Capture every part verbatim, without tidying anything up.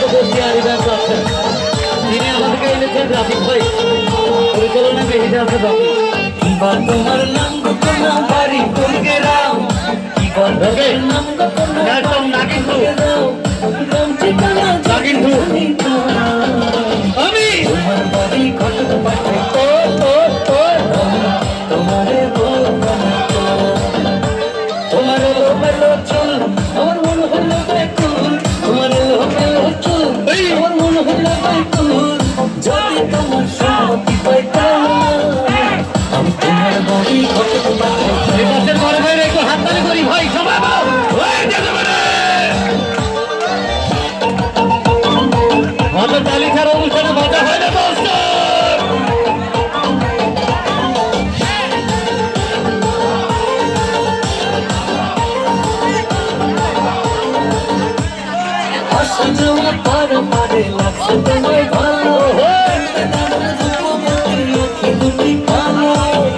বসিয়ারি ব্যবসা আছেন, তিনি আমাদেরকে এনেছেন রাফিক ভাই, পরিচালনা বেহিদে আছে বাকি। এবার তোমার নাম গোপনা বাড়ি কোন গেরাম, এবার তোমার নাম গোপনা বাড়ি কোন গেরাম, নাম ঠিকানা কিন্তু আমি তোমার বাড়ি কত পাঠে ও ও ও তোমারে বলবো না তো। তোমার এলোমেলো চুল আমার মন হলো ব্যাকুল, তোমার এলোমেলো চুল আমার মন হলো ব্যাকুল, যদি তোমার সম্মতি পাইতাম আমি তোমার বাড়ি কত পাঠে। এই পাশের বড় ভাইয়ের একটু হাততালি করি ভাই সবাই। আমাদের তালি ছাড়া অনুষ্ঠানে মজা হয় না দোস্ত। আসা যাওয়া পার পারে লাগছে তোমায় ভালো, রূপবতী আঁখি দুটি কালো।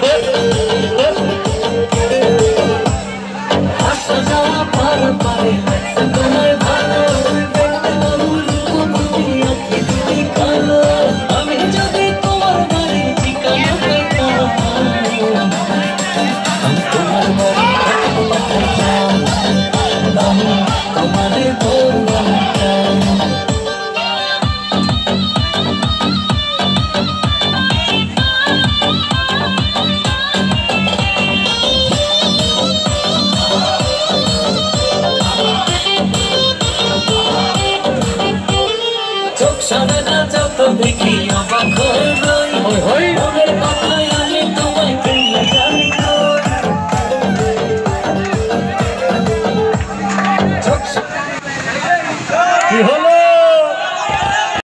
আসা যাওয়া পার পারে লাগছে তোমায় ভালো, রূপবতী আঁখি দুটি কালো। আমি যদি তোমার বাড়ির ঠিকানা পেতাম আমি তোমার বাড়ি কত পাঠাতাম, আমি তোমারে বলতাম। চোখ সারে না যত দেখি অবাক